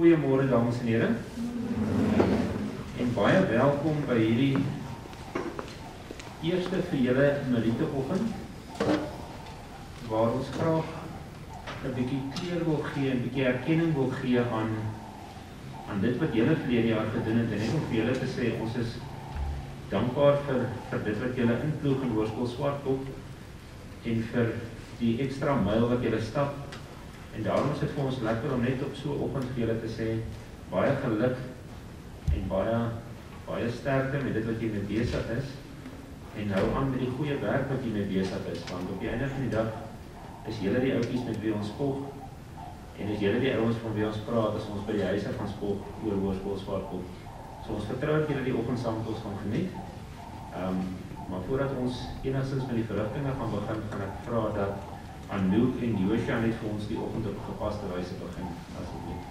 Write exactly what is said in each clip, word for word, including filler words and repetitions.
Goeiemôre dames en here. En baie welkom by hierdie eerste vir julle Melite oggend, waar ons graag 'n bietjie kleur wil gee, 'n bietjie erkenning wil gee aan aan dit wat julle verlede jaar gedoen het, en net om vir julle te sê, ons is dankbaar vir vir dit wat julle inploeg in Hoërskool Swartkop en vir die ekstra myl wat julle stap. En daarom is dit vir ons lekker om net op so 'n oggend vir julle te sê, baie geluk en baie baie sterkte met dit wat jy mee besig is, en hou aan met die goeie werk wat jy mee besig is, want op die einde van die dag is julle die ouetjies met wie ons spog, en is julle die ouens van wie ons praat as ons by die huise gaan spog oor Hoërskool Swartkop. So ons vertrou dat julle die oggend saam met ons gaan geniet. Um, maar voordat ons enigstens met die verrigtinge gaan begin, gaan ek vra dat Anouk en Joshua net vir ons die oggend op gepaste wyse begin, asseblief.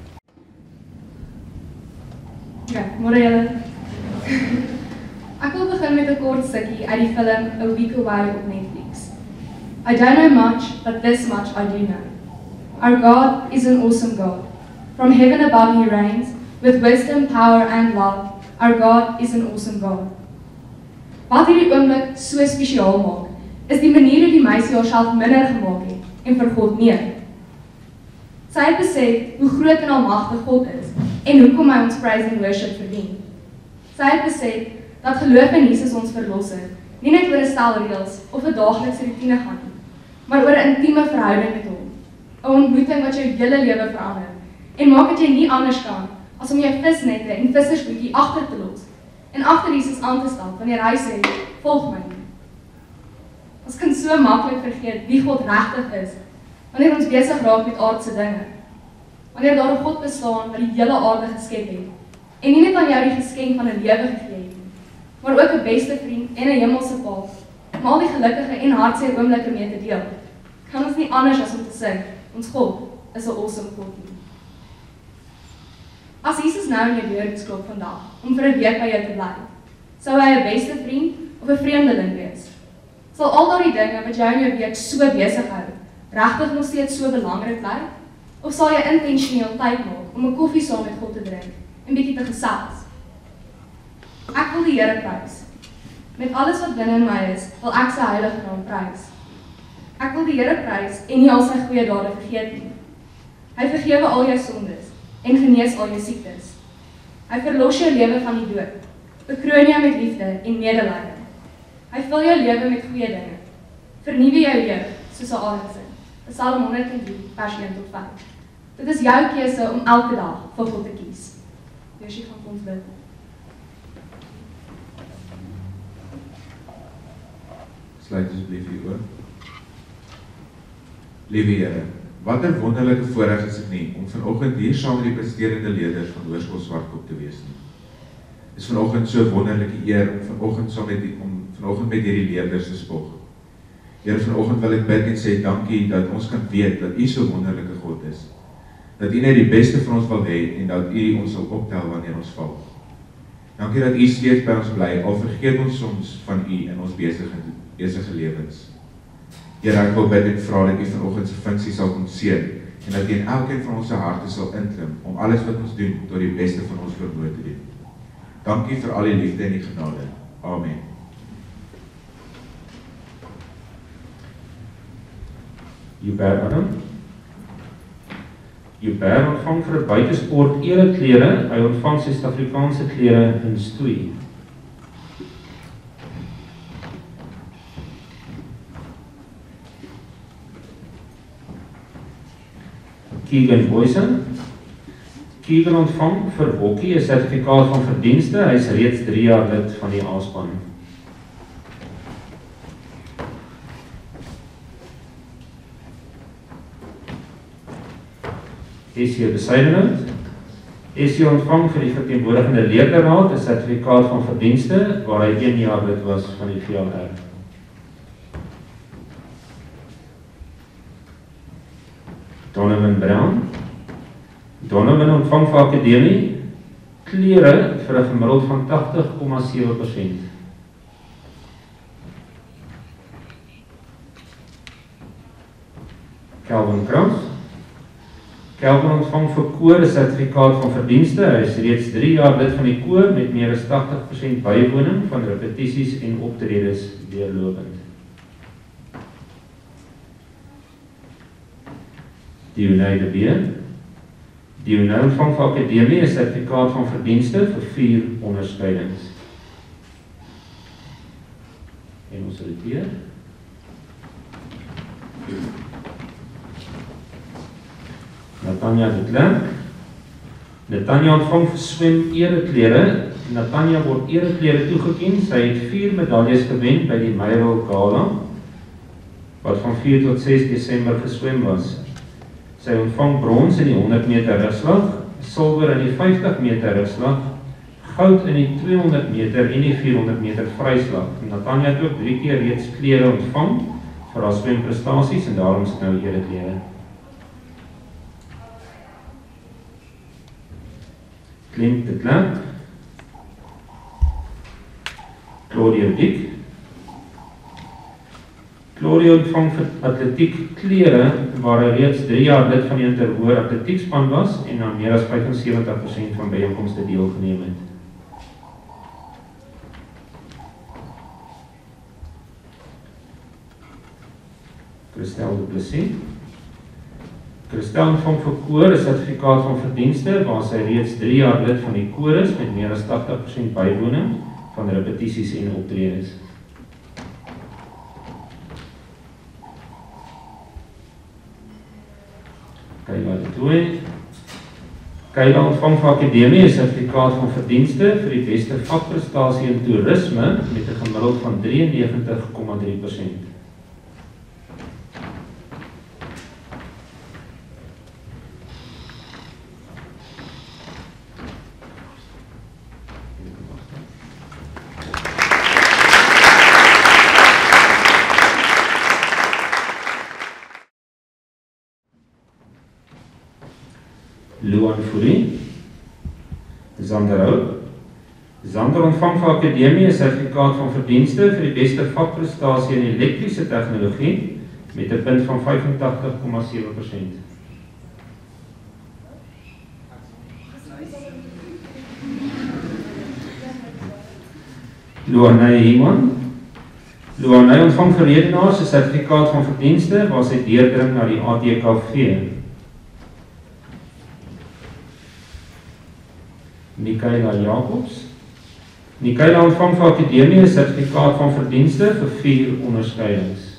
Ja, môre julle. Ek wil begin met 'n kort stukkie uit die film A Week Away op Netflix. I don't know much, but this much I do know. Our God is an awesome God. From heaven above he reigns, with wisdom, power and love. Our God is an awesome God. Wat hierdie oomblik so spesiaal maak, is die manier hoe die meisie haarself minder gemaak het en vir God meer. Sy het besef hoe groot en almagtig God is en hoekom hy ons praise en worship verdien. Sy het besef dat geloof in Jesus ons verlosser nie net oor 'n stel reëls of 'n daaglikse rutine gaan nie, maar oor 'n intieme verhouding met hom, 'n ontmoeting wat jou hele lewe verander en maak dat jy nie anders kan as om jou visnette en vissersbootjie agter te los en agter Jesus aan te stap wanneer hy sê, volg my. Ons kan so maklik vergeet wie God regtig is, wanneer ons besig raak met aardse dinge. Wanneer daar 'n God bestaan wat die hele aarde geskep het, en nie net aan jou die geskenk van 'n lewe gegee het, maar ook 'n beste vriend en 'n hemelse pa, om al die gelukkige en hartseer oomblikke mee te deel, kan ons nie anders as om te sê, ons God is 'n awesome God nie. As Jesus nou in jou deur klop vandag, om vir 'n week by jou te bly, sou hy 'n beste vriend of 'n vreemdeling wees? Sal al daardie dinge wat jou in jou week so besig hou, regtig nog steeds so belangrik bly? Of sal jy intentioneel tyd maak om 'n koffie saam met God te drink en bietjie te gesels? Ek wil die Here prys. Met alles wat binne in my is, wil ek sy heilige naam prys. Ek wil die Here prys en nie al sy goeie dade vergeet nie. Hy vergewe al jou sondes en genees al jou siektes. Hy verlos jou lewe van die dood, bekroon jou met liefde en medelee. Hy vul jou lewe met goeie dinge, vernuwe jou jeug soos 'n aardesin. Psalm honderd en drie, vers een tot vyf. Dit is jou keuse om elke dag vir God te kies. Joshua gaan ons bid. Sluit asseblief die oë. Liewe Here, wat 'n wonderlike voorreg is dit nie om vanoggend hier saam met die presterende leerders van Hoërskool Swartkop te wees nie. Dit is vanoggend so 'n wonderlike eer om vanoggend saam met die om vanoggend met hierdie leerders te spog. Here, vanoggend wil ek bid en sê dankie dat ons kan weet dat U so wonderlike God is. Dat U net die beste vir ons wil hê en dat U ons sal optel wanneer ons val. Dankie dat U steeds by ons bly, al vergeet ons soms van U in ons besige besige lewens. Here, ek wil bid en vra dat U vanoggend se funksie sal kom seën en dat U in elkeen van ons se harte sal inklim om alles wat ons doen tot die beste van ons vermoë te doen. Dankie vir al die liefde en die genade. Amen. Joubert Adam. Joubert ontvang vir 'n buitesport ereklere, hy ontvang sy Suid-Afrikaanse klere in stoei. Keegan Boysen. Keegan ontvang vir hokkie 'n sertifikaat van verdienste, hy is reeds drie jaar lid van die A-span. Essie Besuidenhout. Essie ontvang vir die verteenwoordigende leerderraad 'n sertifikaat van verdienste, waar hy een jaar lid was van die V L R. Donovan Brown. Donovan ontvang vir akademie klere vir 'n gemiddeld van agtig komma sewe persent. Calvin Krans. Kelvin ontvang vir koor 'n sertifikaat van verdienste. Hy is reeds drie jaar lid van die koor met meer as tagtig persent bywoning van repetisies en optredes deurlopend. Dionay de Beer. Dionay ontvang vir akademie 'n sertifikaat van verdienste vir vier onderskeidings. En ons repeteer. Natanja de Klerk. Natanja ontvang vir swem ereklere. Natanja word ereklere toegeken. Sy het vier medaljes gewen by die Meierol Gala, wat van vier tot ses Desember geswem was. Sy ontvang brons in die honderd meter rugslag, silwer in die vyftig meter rugslag, goud in die tweehonderd meter en die vierhonderd meter vryslag. Natanja het ook drie keer reeds klere ontvang vir haar swemprestasies en daarom is dit nou ereklere. Klink de Klerk. Claudia Dick. Claudia ontvang vir atletiek klere waar hy reeds drie jaar lid van die Interhoor atletiekspan was en aan meer as vyfensewentig persent van byeenkomste deelgeneem het. Christel de Plessis. Christel ontvang vir koor 'n sertifikaat van verdienste waar sy reeds drie jaar lid van die koor is met meer as tagtig persent bywoning van repetisies en optredes. Kayla de Tooi. Kayla ontvang vir akademie 'n sertifikaat van verdienste vir die beste vakprestasie in toerisme met 'n gemiddeld van drieënnegentig komma drie persent. Luan Fourie. Zander Hout. Zander ontvang vir akademie 'n sertifikaat van verdienste vir die beste vakprestasie in elektriese tegnologie met 'n punt van vyfentagtig komma sewe persent. Luanay Iman. Luanay ontvang vir redenaars 'n sertifikaat van verdienste waar sy deurdring na die A T K V. Mikaela Jacobs. Mikaela ontvang vir akademie 'n sertifikaat van verdienste vir vier onderskeidings.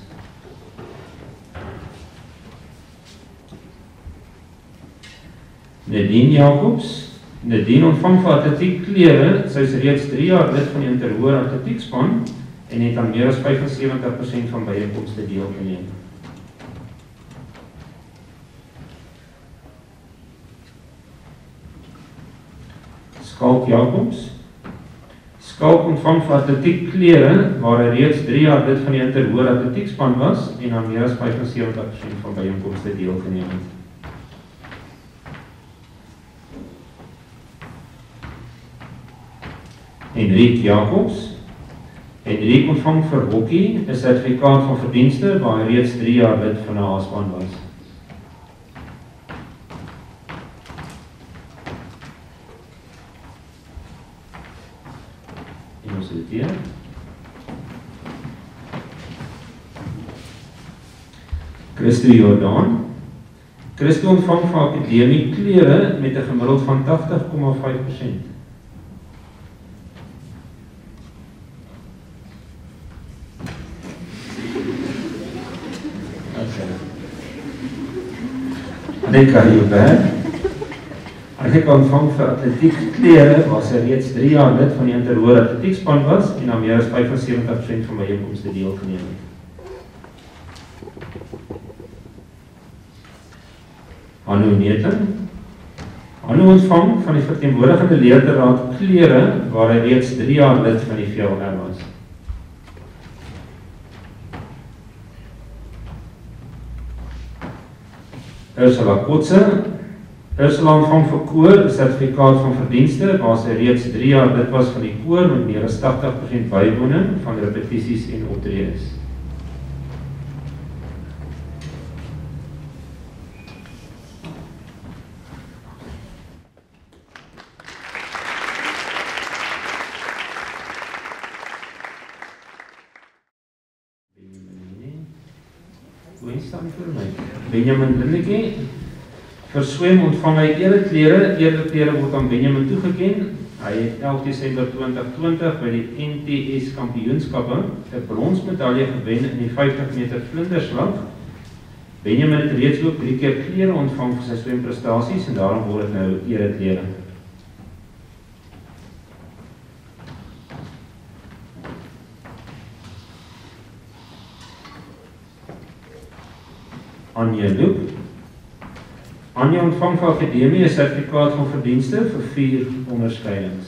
Nadine Jacobs. Nadine ontvang vir atletiek klere. Sy is reeds drie jaar lid van die Interhoor atletiekspan en het aan meer as vyfensewentig persent van byeenkomste deelgeneem. Skalk Jacobs. Skalk ontvang vir atletiek klere waar hy reeds drie jaar lid van die Interhoor atletiekspan was en aan meer as vyfensewentig persent van byeenkomste deelgeneem het. Henrique Jacobs. Henrique ontvang vir hockey 'n sertifikaat van verdienste waar hy reeds drie jaar lid van 'n A-span was. En ons het hier. Christo Jordaan. Christo ontvang vir akademie klere met 'n gemiddeld van tagtig komma vyf persent. Annika Joubert. Annika ontvang vir atletiek klere waar sy reeds drie jaar lid van die Interhoor atletiekspan was en aan meer as vyfensewentig persent van byeenkomste deelgeneem het. Hanno Neethling. Hanno ontvang van die verteenwoordigende leerderraad klere waar hy reeds drie jaar lid van die V L R was. Ursula Kotze. Ursula ontvang vir koor 'n sertifikaat van verdienste waar sy reeds drie jaar lid was van die koor met meer as tagtig persent bywoning van repetisies en optredes. Hoe staan voor my? Benjamin Lindeke. Vir swem ontvang hy ereklere. Ereklere word aan Benjamin toegeken. Hy het elf Desember twintig twintig by die N T S kampioenskappe 'n bronsmedalje gewen in die vyftig meter vlinderslag. Benjamin het reeds ook drie keer klere ontvang vir sy swemprestasies en daarom word dit nou ereklere. Anja Loop. Anja ontvang van Akademie 'n sertifikaat van verdienste vir vier onderskeidings.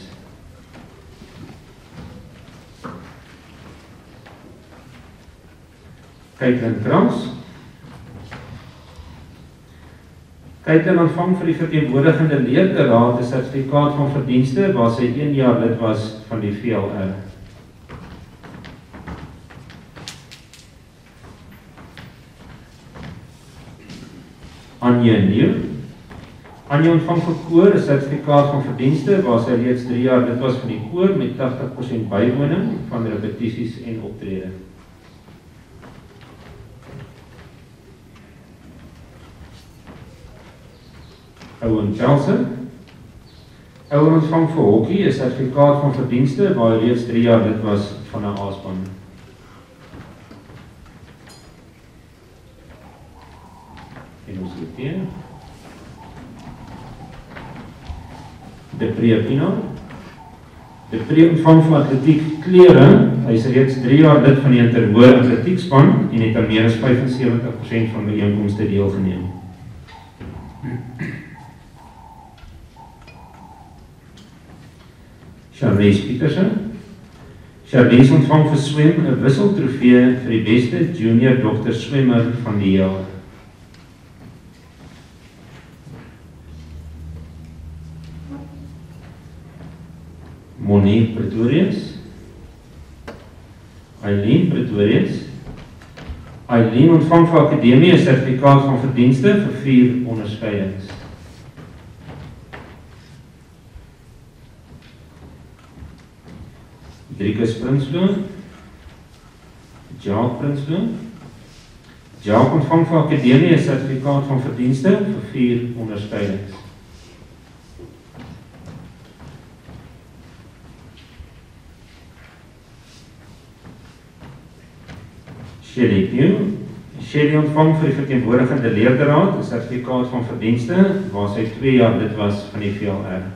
Caitlin Krans. Caitlin ontvang vir die verteenwoordigende leerraad 'n sertifikaat van verdienste waar sy een jaar lid was van die V L R. Anja Nieuw. Anja ontvang vir koor 'n sertifikaat van verdienste waar sy reeds drie jaar lid was van die koor met tagtig persent bywoning van repetisies en optrede. Owen Pelser. Owen ontvang vir hockey 'n sertifikaat van verdienste waar hy reeds drie jaar lid was van 'n A-span. En ons het hier De Pre Pino. De Pre ontvang van atletiek klere. Hy is reeds drie jaar lid van die Interhoor atletiekspan en het aan meer as vyfensewentig persent van die inkomste deelgeneem. Charlize Pietersen. Charlize ontvang vir swem 'n wisseltrofee vir die beste junior dokter swemmer van die jaar. Monique Pretorius. Eileen Pretorius. Eileen ontvang vir Akademie 'n sertifikaat van verdienste vir vier onderskeidings. Driekus Prinsloo. Jacques Prinsloo. Jacques ontvang vir Akademie 'n sertifikaat van verdienste vir vier onderskeidings. Shelley Pugh. Shelley ontvang vir die verteenwoordigende leerraad 'n sertifikaat van verdienste waar sy twee jaar lid was van die V L R.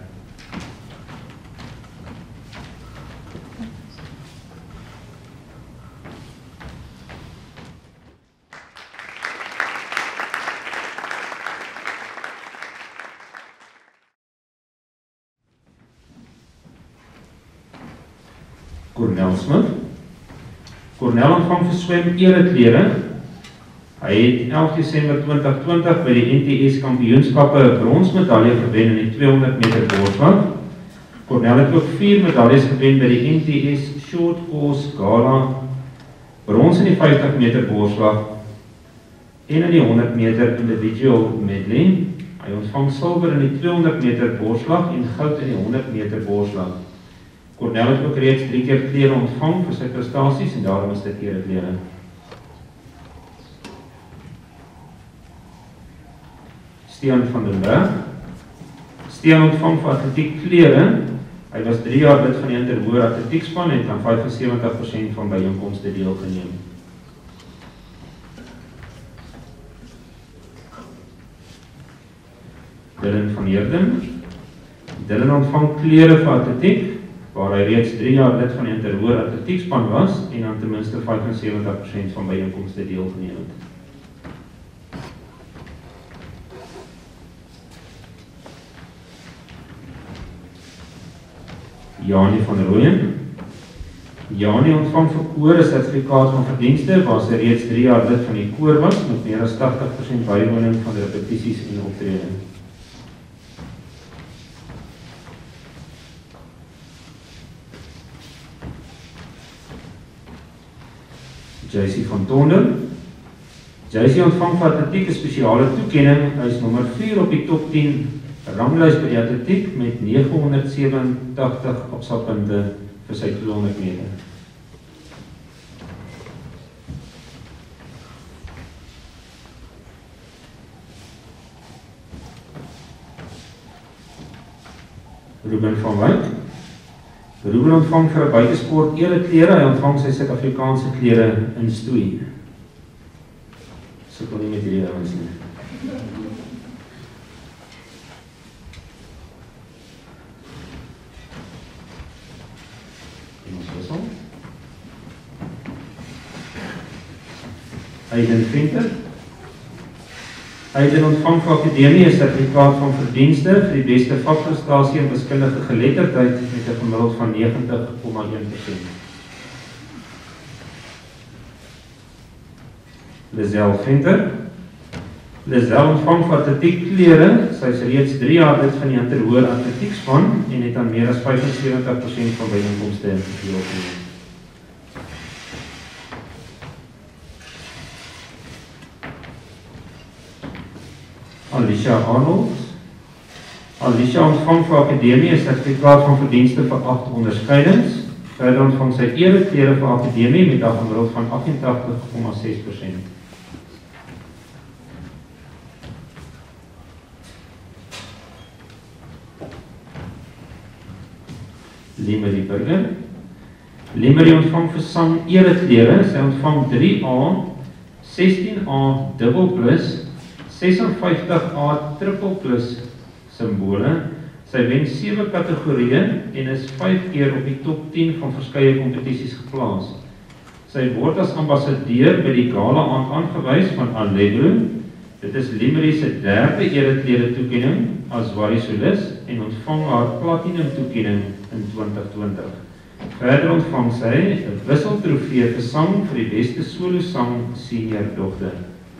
Cornel Smith. Cornel ontvang vir swem ereklere. Hy het elf Desember twintig twintig by die N T S kampioenskappe 'n bronsmedalje gewen in die tweehonderd meter borsslag. Cornel het ook vier medaljes gewen by die N T S Short Course Gala, brons in die vyftig meter borsslag en in die honderd meter individual medley. Hy ontvang silwer in die tweehonderd meter borsslag en goud in die honderd meter borsslag. Cornel het ook reeds drie keer klere ontvang vir sy prestasies en daarom is dit ereklere. Stean van den Berg. Stean ontvang vir atletiek klere. Hy was drie jaar lid van die Interhoor atletiekspan en het aan vyfensewentig persent van byeenkomste deelgeneem. Dylan van Heerden. Dylan ontvang klere vir atletiek, waar hy reeds drie jaar lid van die Interhoor atletiekspan was en aan ten minste vyfensewentig persent van byeenkomste deelgeneem het. Janie van Rooyen. Janie ontvang vir koor 'n sertifikaat van verdienste waar sy reeds drie jaar lid van die koor was met meer as tagtig persent bywoning van repetisies en optrede. J C van Tonder. J C ontvang vir atletiek 'n spesiale toekenning. Hy is nommer vier op die top tien ranglys by die atletiek met negenhonderdsewenentagtig opslagpunte vir sy tweehonderd meter. Ruben van Wyk. Ruben ontvang vir 'n buitesport ereklere, hy ontvang sy Suid-Afrikaanse klere in stoei. Sukkel nie met hierdie ouens nie. Aiden Venter. Aiden ontvang vir akademie 'n sertifikaat van verdienste vir die beste vakprestasie en wiskundige geletterdheid met 'n gemiddeld van negentig komma een persent. Lisel Venter. Lisel ontvang vir atletiek klere, sy is reeds drie jaar lid van die Interhoor Atletiekspan en het aan meer as vyfensewentig persent van byeenkomste deelgeneem. Alicia Arnold. Alicia ontvang vir akademie 'n sertifikaat van verdienste vir agt onderskeidings. Verder ontvang sy ereklere vir akademie met 'n gemiddeld van agt agt komma ses persent. Limerie Burger. Limerie ontvang vir sang ereklere. Sy ontvang drie A, sestien A dubbel plus, sesenvyftig A triple plus simbole. Sy wen sewe kategorieë en is vyf keer op die top tien van verskeie kompetisies geplaas. Sy word as ambassadeur by die gala aand aangewys van Allegro. Dit is Limerie se derde ereklere toekenning as varisolis en ontvang haar platinum toekenning in twintig twintig. Verder ontvang sy 'n wisseltrofee vir sang vir die beste solo sang senior dogter.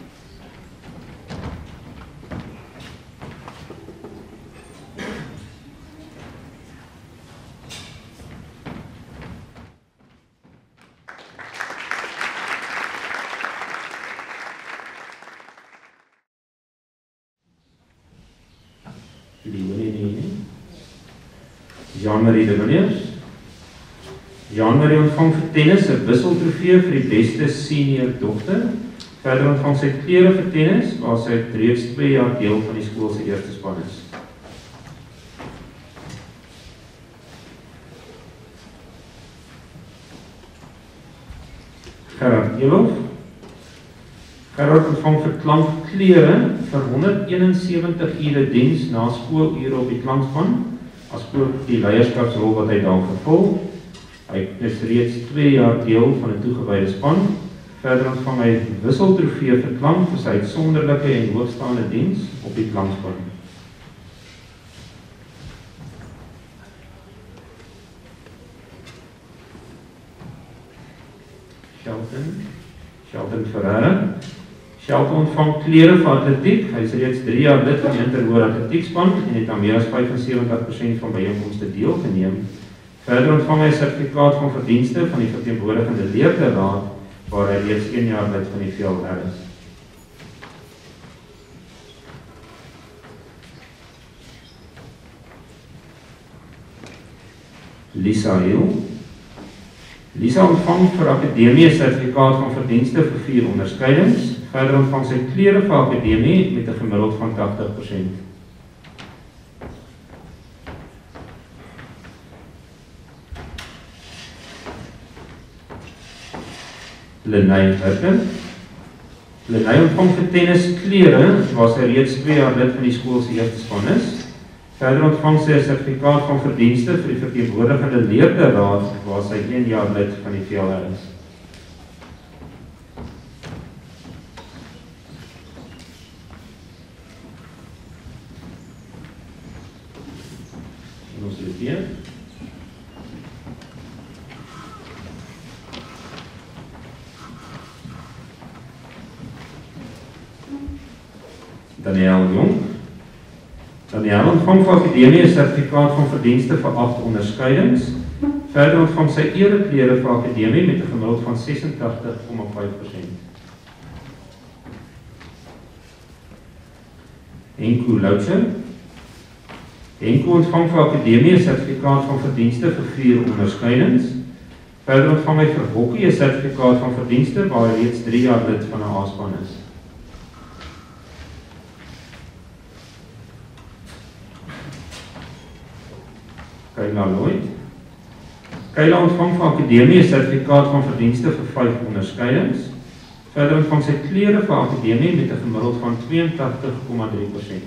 Jean-Marie de Villiers. Jean-Marie ontvang vir tennis 'n wisseltrofee vir die beste senior dogter. Verder ontvang sy klere vir tennis, waar sy reeds twee jaar deel van die skool se eerste span is. Gerard Elof. Gerard ontvang vir klankklere vir honderdeenensewentig ure diens na skoolure op die klankspan, asook die leierskapsrol wat hy daar vervul. Hy is reeds twee jaar deel van 'n toegewyde span. Verder ontvang hy wisseltrofee vir klank vir sy uitsonderlike en hoogstaande diens op die klankspan. Shelton, Shelton Ferreira. Shelton ontvang klere vir atletiek. Hy is reeds drie jaar lid van die Interhoor Atletiekspan en het aan meer as vyfensewentig persent van byeenkomste deelgeneem. Verder ontvang hy 'n sertifikaat van verdienste van die verteenwoordigende leerderraad, waar hy reeds een jaar lid van die V L R is. Lisa Hill. Lisa ontvang vir akademie 'n sertifikaat van verdienste vir vier onderskeidings. Verder ontvang sy klere vir akademie met 'n gemiddeld van tagtig persent. Lenay Herken. Lenay ontvang vir tennis klere, waar sy reeds twee jaar lid van die skool se eerste span is. Verder ontvang sy 'n sertifikaat van verdienste vir die verteenwoordigende leerderraad, waar sy een jaar lid van die V L R is. En ons repeteer. Daniel Jong. Daniel ontvang vir akademie 'n sertifikaat van verdienste vir agt onderskeidings. Verder ontvang sy ereklere vir akademie met 'n gemiddeld van sesentagtig komma vyf persent. Henko Loutser. Henko ontvang vir akademie 'n sertifikaat van verdienste vir vier onderskeidings. Verder ontvang hy vir hokkie 'n sertifikaat van verdienste, waar hy reeds drie jaar lid van 'n A-span is. Kayla Lloyd. Kayla ontvang van Akademie 'n sertifikaat van verdienste vir vyf onderskeidings. Verder ontvang sy klere vir Akademie met 'n gemiddeld van twee en tagtig komma drie persent.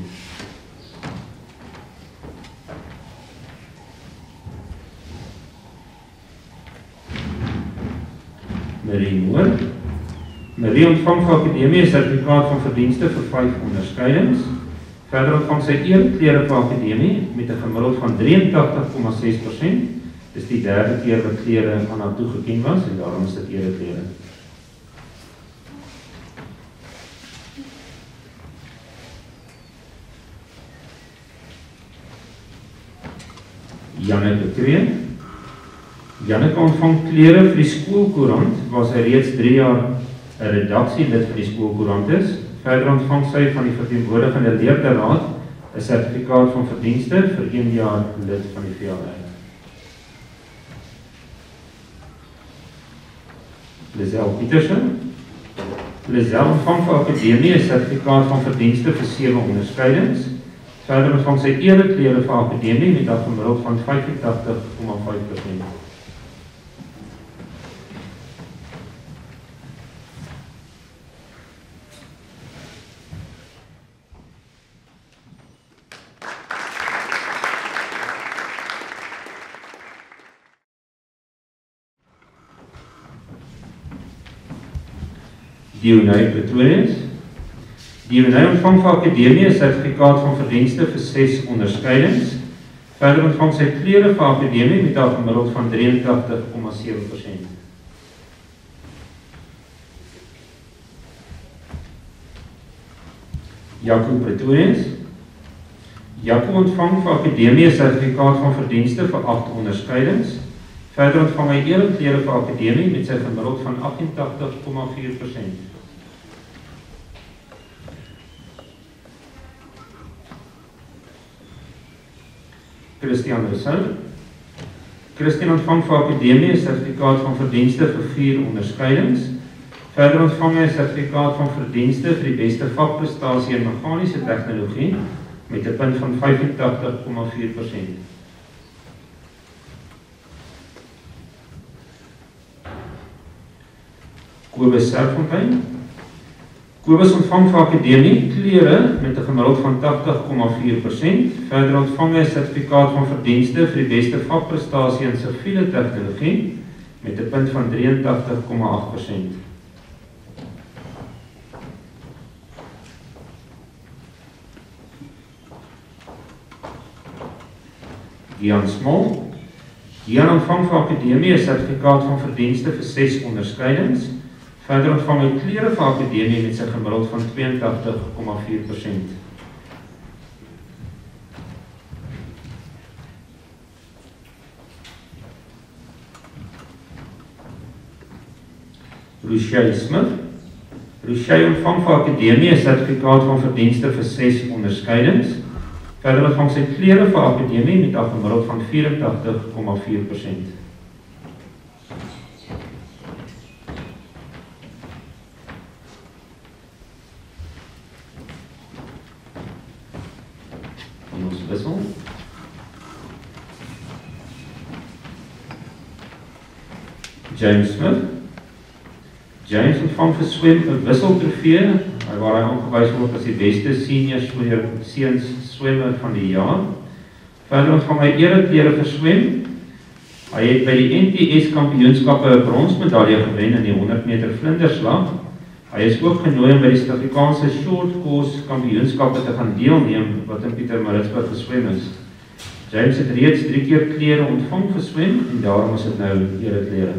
Marie Moore. Marie ontvang van Akademie 'n sertifikaat van verdienste vir vyf onderskeidings. Verder ontvang sy ereklere vir Akademie met 'n gemiddeld van drie en tagtig komma ses persent. Dis die derde keer wat klere aan haar toegeken was en daarom is dit ereklere. Janneke Kreen. Janneke ontvang klere vir die skoolkoerant, waar sy reeds drie jaar 'n redaksielid vir die skoolkoerant is. Verder ontvang sy van die verteenwoordigende leerderaad 'n sertifikaat van verdienste vir een jaar lid van die V L R. Lisel Petersen. Lisel ontvang van Akademie 'n sertifikaat van verdienste vir sewe onderskeidings. Verder ontvang sy ereklere van Akademie met 'n gemiddeld van vyf en tagtig komma vyf persent. Dionay Pretorius. Dionay ontvang van Akademie 'n sertifikaat van verdienste vir ses onderskeidings. Verder ontvang sy klere van Akademie met 'n gemiddeld van drie en tagtig komma sewe persent. Jaco Pretorius. Jaco ontvang van Akademie 'n sertifikaat van verdienste vir agt onderskeidings. Verder ontvang hy ereklere van Akademie met sy gemiddeld van agt en tagtig komma vier persent. Christian Rousseau. Christian ontvang van Akademie 'n sertifikaat van verdienste vir vier onderskeidings. Verder ontvang hy 'n sertifikaat van verdienste vir die beste vakprestasie in meganiese tegnologie met 'n punt van vyf en tagtig komma vier persent. Kobus Serfontein. Kobus ontvang van Akademie klere met 'n gemiddeld van tagtig komma vier persent. Verder ontvang hy 'n sertifikaat van verdienste vir die beste vakprestasie in siviele tegnologie met 'n punt van drie en tagtig komma agt persent. Gian Small. Gian ontvang van Akademie 'n sertifikaat van verdienste vir ses onderskeidings. Verder ontvang hy klere van Akademie met sy gemiddeld van twee en tagtig komma vier persent. Rochelle Smith. Rochelle ontvang van Akademie 'n sertifikaat van verdienste vir ses onderskeidings. Verder ontvang sy klere van Akademie met 'n gemiddeld van vyf en tagtig komma vier persent. Wissel. James Smith. James ontvang vir swem 'n wisseltrofee, waar hy aangewys word as die beste senior seuns swemmer van die jaar. Verder ontvang hy ereklere vir swem. Hy het by die N T S kampioenskappe 'n bronsmedalje gewen in die honderd meter vlinderslag. Hy is ook genooi om by die Suid-Afrikaanse short course kampioenskappe te gaan deelneem wat in Pietermaritzburg geswem is. James het reeds drie keer klere ontvang vir swem en daarom is dit nou ereklere.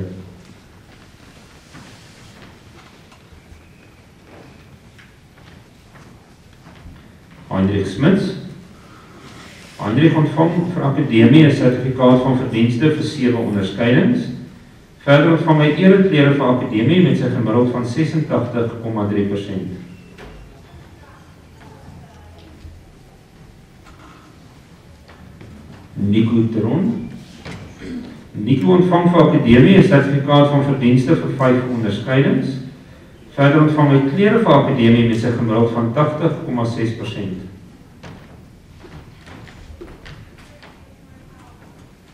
Heinrich Smits. Heinrich ontvang vir Akademie 'n sertifikaat van verdienste vir sewe onderskeidings. Verder ontvang hy ereklere vir Akademie met sy gemiddeld van ses en tagtig komma drie persent. Nico Teron. Nico ontvang vir Akademie 'n sertifikaat van verdienste vir vyf onderskeidings. Verder ontvang hy klere vir Akademie met sy gemiddeld van tagtig komma ses persent.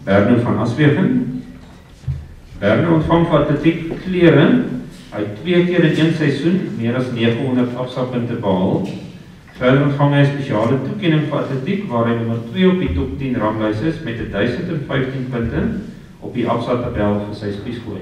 Berno van Aswegen. Berno ontvang vir atletiek klere. Hy het twee keer in een seisoen meer as nege honderd afsalpunte behaal. Verder ontvang hy 'n spesiale toekenning vir atletiek waar hy nommer twee op die top tien ranglys is met duisend vyftien punte op die afsal tabel vir sy spiesgooi.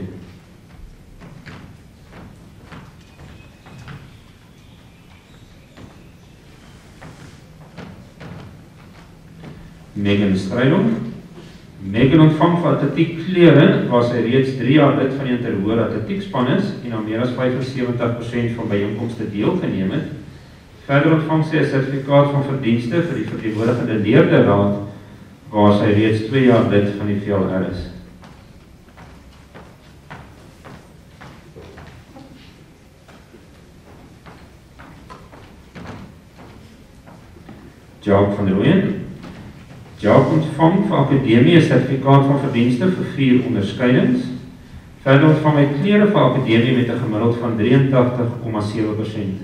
Megan Strydom. Megan ontvang vir atletiek klere waar sy reeds drie jaar lid van die Interhoor Atletiekspan is en aan meer as vyf en sewentig persent van byeenkomste deelgeneem het. Verder ontvang sy 'n sertifikaat van verdienste vir die verteenwoordigende leerde raad waar sy reeds twee jaar lid van die V L R is. Jacques van Rooyen. Jacques ontvang vir akademie 'n sertifikaat van verdienste vir vier onderskeidings. Verder ontvang hy klere vir akademie met 'n gemiddeld van drieëntagtig komma sewe persent.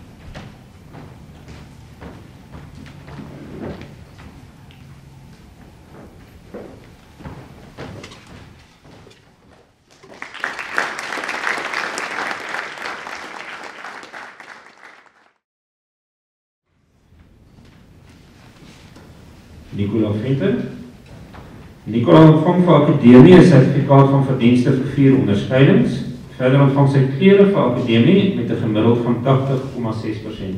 Nicola Venter. Nicola ontvang vir akademie 'n sertifikaat van verdienste vir vier onderskeidings. Verder ontvang sy klere vir akademie met 'n gemiddeld van tagtig komma ses persent.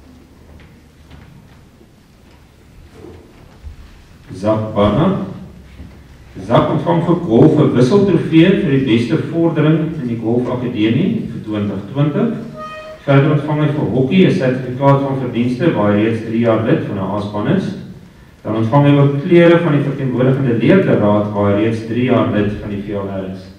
Zak Barnard. Zak ontvang vir golf 'n wisseltrofee vir die beste vordering in die Golf Akademie vir twintig twintig. Verder ontvang hy vir hockey 'n sertifikaat van verdienste waar hy reeds drie jaar lid van 'n A-span is. Dan ontvang hy ook klere van die verteenwoordigende leerde raad waar hy reeds drie jaar lid van die V L R is.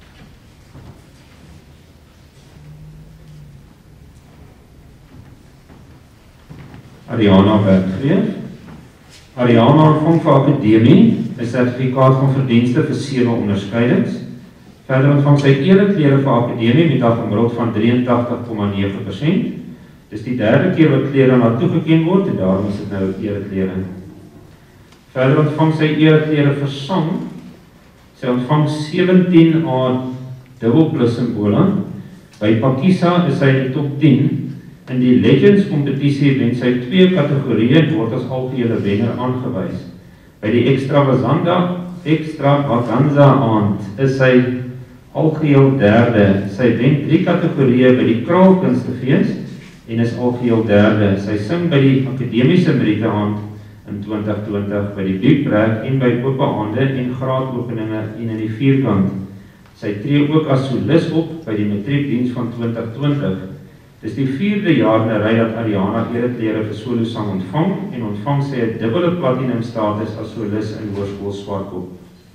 Ariana Bergreef. Ariana ontvang vir akademie 'n sertifikaat van verdienste vir sewe onderskeidings. Verder ontvang sy ereklere vir akademie met 'n gemiddeld van drieëntagtig komma nege persent. Dis die derde keer wat klere aan haar toegeken word en daarom is dit nou ereklere. Verder ontvang sy ereklere vir sang. Sy ontvang sewentien A dubbel plus simbole. By Pakisa is sy in die top tien. In die Legends kompetisie wen sy twee kategorieë en word as algehele wenner aangewys. By die Extravaganza, Extravaganza aand is sy algeheel derde. Sy wen drie kategorieë by die Kraalkunstefees en is algeheel derde. Sy sing by die akademiese meriete aand in twintig twintig by die Big Brag en by ope aande en graadopeninge en in die vierkant. Sy tree ook as solis op by die matriekdiens van twintig twintig. Dis die vierde jaar in 'n ry dat Ariana ereklere vir solosang ontvang en ontvang sy 'n dubbele platinum status as solis in Hoërskool Swartkop.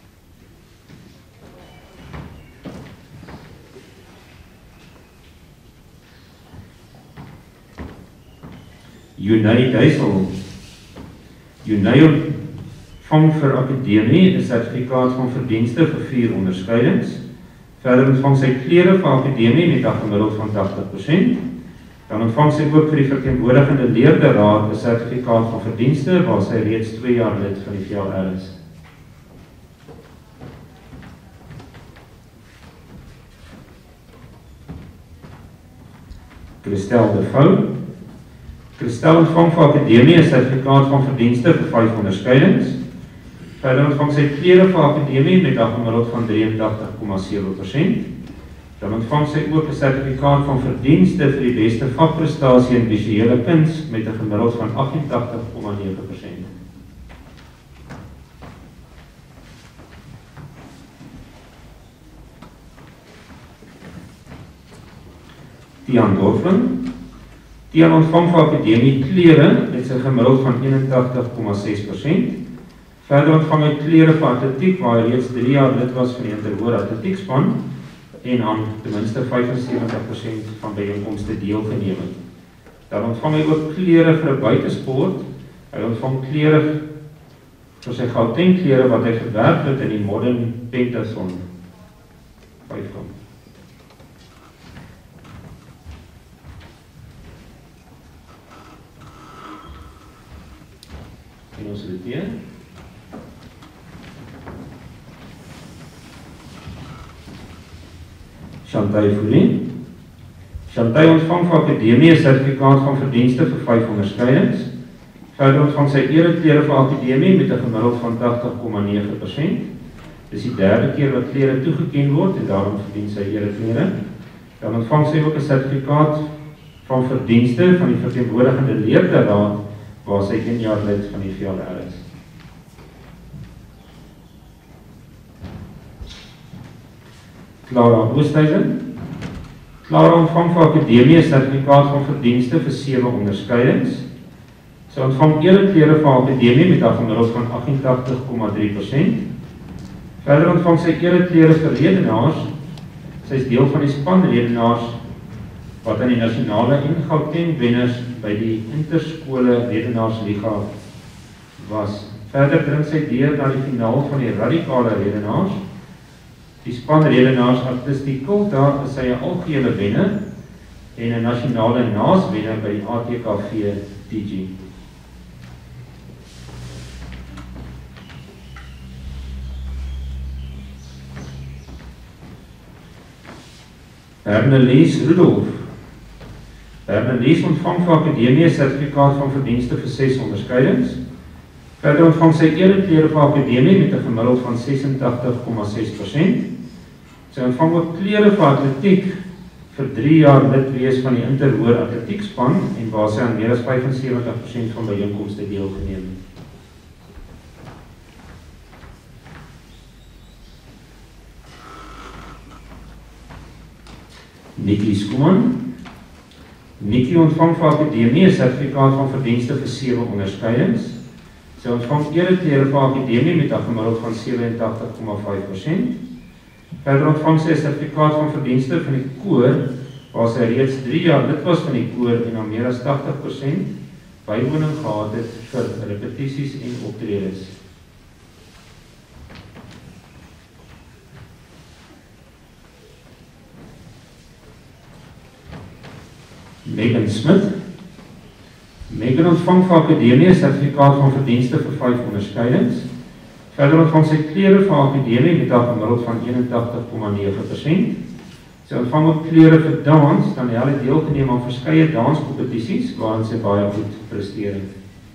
Junay Duisel. Junay ontvang vir akademie 'n sertifikaat van verdienste vir vier onderskeidings. Verder ontvang sy klere vir akademie met 'n gemiddeld van tagtig persent. Dan ontvang sy ook vir die verteenwoordigende leerde raad 'n sertifikaat van verdienste waar sy reeds twee jaar lid van die V L R is. Christel de Vou. Christel ontvang vir akademie 'n sertifikaat van verdienste vir vyf onderskeidings. Verder ontvang sy klere vir akademie met 'n gemiddeld van drieëntagtig komma sewe persent. Dan ontvang sy ook 'n sertifikaat van verdienste vir die beste vakprestasie in visuele kuns met 'n gemiddeld van agt-en-tagtig komma nege persent. Tiaan Dorfling. Tiaan ontvang vir akademie klere met sy gemiddeld van eenentagtig komma ses persent. Verder ontvang hy klere vir atletiek waar hy reeds drie jaar lid was van die Interhoor Atletiekspan en aan ten minste vyf en sewentig persent van byeenkomste deelgeneem het. Dan ontvang hy ook klere vir 'n buitesport. Hy ontvang klere vir sy Gauteng klere wat hy gewerk het in die Modern Pentathon vyfkamp. En ons het hier Chantay Fourie. Chantay ontvang vir Akademie 'n sertifikaat van verdienste vir vyf onderskeidings. Verder ontvang sy ereklere vir Akademie met 'n gemiddeld van agtig komma nege persent. Dis die derde keer wat klere toegeken word en daarom verdien sy ereklere. Dan ontvang sy ook 'n sertifikaat van verdienste van die verteenwoordigende leerderraad waar sy een jaar lid van die V L R is. Clara Oosthuizen. Clara ontvang vir Akademie 'n sertifikaat van verdienste vir sewe onderskeidings. Sy ontvang ereklere vir Akademie met 'n gemiddeld van agt agt nul komma drie persent. Verder ontvang sy ereklere vir redenaars. Sy is deel van die span redenaars wat aan die nasionale en Gauteng wenners by die Interskole Redenaarsliga was. Verder dring sy deur na die finaal van die radikale redenaars. Die span redenaars artistiek, daar is sy 'n algehele wenner en 'n nasionale naaswenner by die A T K V T G. Bernelies Rudolf. Bernelies ontvang vir Akademie 'n sertifikaat van verdienste vir ses onderskeidings. Verder ontvang sy ereklere vir Akademie met 'n gemiddeld van agt agt komma ses persent. Sy ontvang ook klere vir atletiek vir drie jaar lid wees van die Interhoor Atletiekspan en waar sy aan meer as vyf en sewentig persent van byeenkomste deelgeneem het. Nikki Skuman. Nikki ontvang vir Akademie 'n sertifikaat van verdienste vir sewe onderskeidings. Sy ontvang ereklere vir Akademie met 'n gemiddeld van agt agt nul komma vyf persent. Verder ontvang sy 'n sertifikaat van verdienste van die koor, waar sy reeds drie jaar lid was van die koor en aan meer as agtig persent bywoning gehad het vir repetisies en optredes. Megan Smith. Megan ontvang vir Akademie 'n sertifikaat van verdienste vir vyf onderskeidings. Verder ontvang sy klere vir Akademie met 'n gemiddeld van agt agt komma nege persent. Sy ontvang ook klere vir dans, dan het sy deelgeneem aan verskeie danskompetisies waarin sy baie goed presteer het.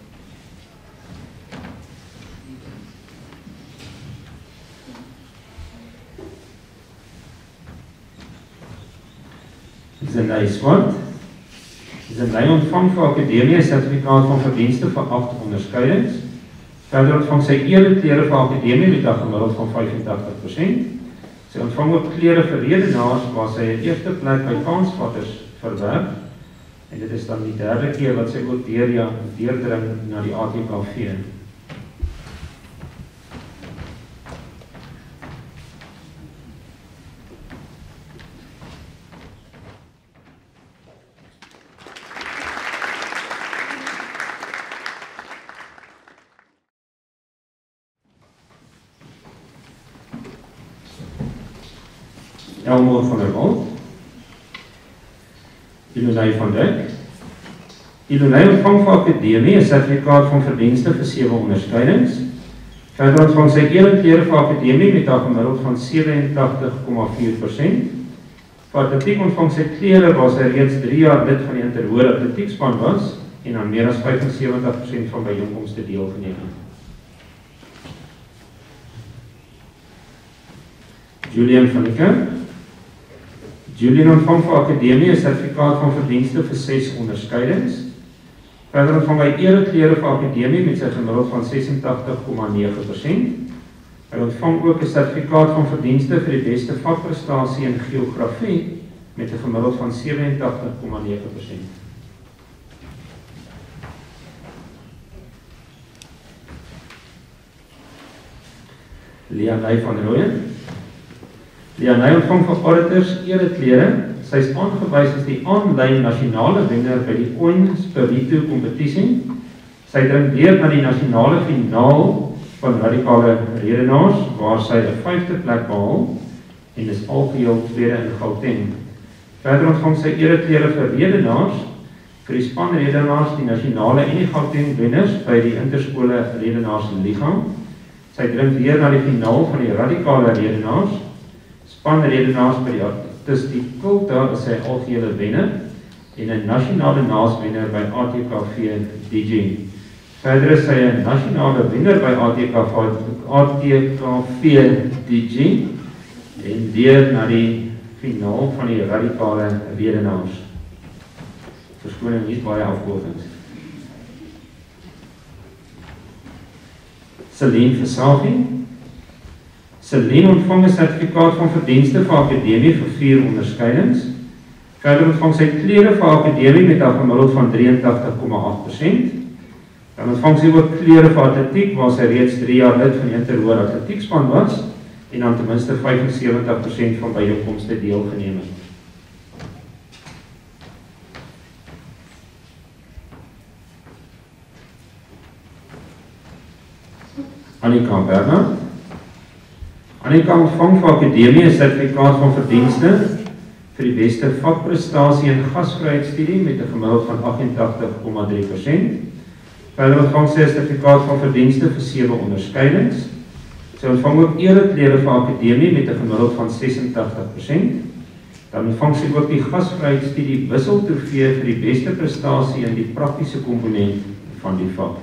Zenay Swart. Zenay ontvang vir Akademie 'n sertifikaat van verdienste vir agt onderskeidings. Verder ontvang sy ereklere vir Akademie met 'n gemiddeld van vyf agt persent. Sy ontvang ook klere vir redenaars waar sy 'n eerste plek by kansvatters verwerk. En dit is dan die derde keer wat sy ook deur ja, deurdring na die A T K V. Elmore van der Walt. Ilonay van Dijk. Ilonay ontvang vir Akademie 'n sertifikaat van verdienste vir sewe onderskeidings. Verder ontvang sy ereklere vir Akademie met 'n gemiddeld van agt agt komma vier persent. Vir atletiek ontvang sy klere waar sy reeds drie jaar lid van die Interhoor Atletiekspan was en aan meer as vyf en sewentig persent van byeenkomste deelgeneem het. Julian van der Kerk. Julian ontvang vir Akademie 'n sertifikaat van verdienste vir ses onderskeidings. Verder ontvang hy ereklere vir Akademie met sy gemiddeld van agt agt komma nege persent. Hy ontvang ook 'n sertifikaat van verdienste vir die beste vakprestasie in geografie met 'n gemiddeld van agt agt komma nege persent. Leanay van Rooyen. Leanay ontvang vir auditors ereklere. Sy is aangewys as die aanlyn nasionale wenner by die Oin Spirito kompetisie. Sy dring deur na die nasionale finaal van radikale redenaars, waar sy 'n vyfde plek behaal en is algeheel tweede in Gauteng. Verder ontvang sy ereklere vir redenaars, vir die span redenaars, die nasionale en die Gauteng wenners by die Interskole Redenaarsliga. Sy dring deur na die finaal van die radikale redenaars, span redenaars by die Artistie Kulta is sy algehele wenner en 'n nasionale naaswenner by A T K V D J. Verder is hy 'n nasionale wenner by A T K V D J en deur na die finaal van die radikale redenaars. Verskoning, nie baie afkortings. Celine Versagie. Celine ontvang 'n sertifikaat van verdienste vir akademie vir vier onderskeidings. Verder ontvang sy klere vir akademie met 'n gemiddeld van drieëntagtig komma agt persent. Dan ontvang sy ook klere vir atletiek waar sy reeds drie jaar lid van die Interhoor Atletiekspan was en aan ten minste vyf en sewentig persent van byeenkomste deelgeneem het. Annika Bernard. Annika ontvang vir akademie 'n sertifikaat van verdienste vir die beste vakprestasie in gasvryheidstudie met 'n gemiddeld van agtentagtig komma drie persent. Verder ontvang sy 'n sertifikaat van verdienste vir sewe onderskeidings. Sy ontvang ook ereklere vir akademie met 'n gemiddeld van sesentagtig persent. Dan ontvang sy ook die gasvryheidstudie wisseltrofee vir die beste prestasie in die praktiese komponent van die vak.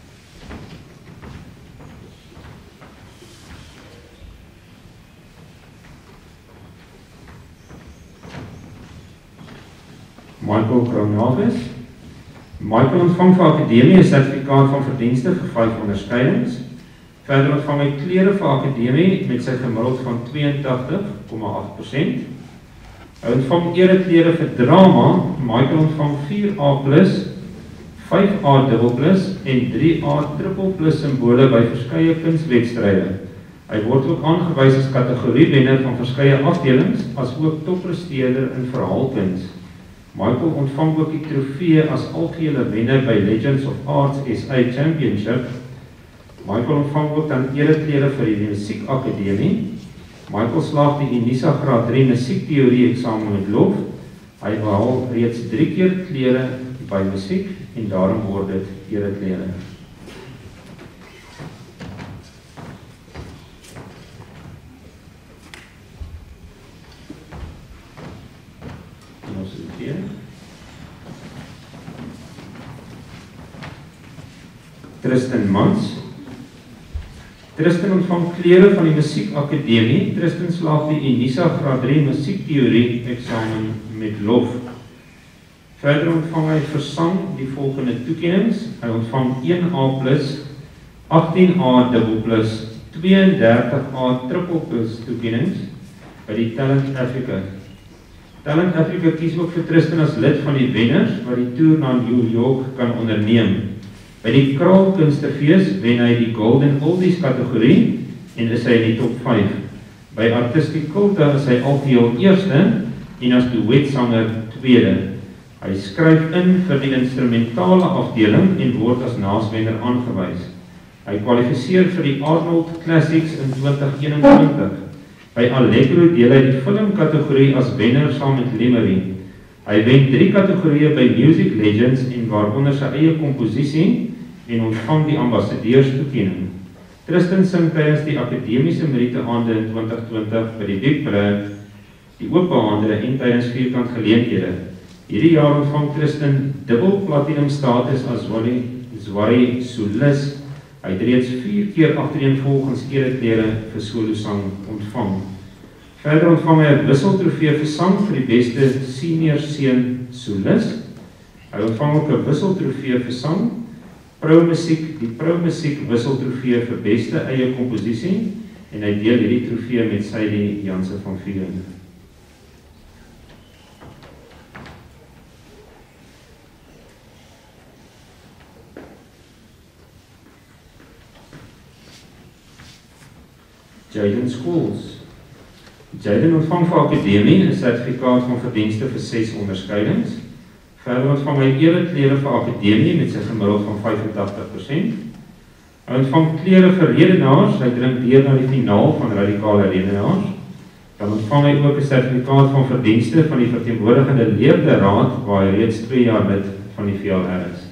Michael Kronavis. Michael ontvang vir akademie 'n sertifikaat van verdienste vir vyf onderskeidings. Verder ontvang hy klere vir akademie met sy gemiddeld van tweeëntagtig komma agt persent. Hy ontvang ereklere vir drama. Michael ontvang vier A plus, vyf A dubbel plus en drie A triple plus simbole by verskeie kunswedstryde. Hy word ook aangewys as kategoriewenner van verskeie afdelings as ook toppresteerder in verhaalkuns. Michael ontvang ook die trofee as algehele wenner by Legends of Arts S A Championship. Michael ontvang ook dan ereklere vir die Musiekakademie. Michael slaag die Unisa graad drie musiekteorie eksamen met lof. Hy behaal reeds drie keer klere by musiek en daarom word dit ereklere. Tristan Mans. Tristan ontvang klere van die Musiekakademie. Tristan slaag die Unisa graad drie musiekteorie eksamen met lof. Verder ontvang hy vir sang die volgende toekennings. Hy ontvang een A plus, agttien A dubbel plus, tweeëndertig A triple plus toekennings by die Talent Africa. Talent Africa kies ook vir Tristan as lid van die wenners wat die toer na New York kan onderneem. By die Kraal Kunstefees wen hy die Golden Oldies kategorie en is hy in die top vyf. By Artistie Kulta is hy algeheel eerste en as duetsanger tweede. Hy skryf in vir die instrumentale afdeling en word as naaswenner aangewys. Hy kwalifiseer vir die Arnold Classics in twintig eenentwintig. By Allegro deel hy die filmkategorie as wenner saam met Lemery. Hy wen drie kategorieë by Music Legends en waaronder sy eie komposisie en ontvang die ambassadeurstoekenning. Tristan sing tydens die akademiese Meriete-aande in twintig twintig by die Big Brand, die oop aande en tydens vierkant geleenthede. Hierdie jaar ontvang Tristan dubbel platinum status as Zwari Solis. Hy het reeds vier keer agtereenvolgens ereklere vir solosang ontvang. Verder ontvang hy 'n wisseltrofee vir sang vir die beste senior seun solis. Hy ontvang ook 'n wisseltrofee vir sang, Pro-musiek, die Pro-musiek wisseltrofee vir beste eie komposisie en hy deel hierdie trofee met Sydie Janse van Vuren. Jaden Schools. Jaden ontvang vir akademie 'n sertifikaat van verdienste vir ses onderskeidings. Verder ontvang hy ereklere vir akademie met sy gemiddeld van vyfentagtig persent. Hy ontvang klere vir redenaars, hy dring deur na die finaal van radikale redenaars. Dan ontvang hy ook 'n sertifikaat van verdienste van die verteenwoordigende leerde raad waar hy reeds twee jaar lid van die V L R is.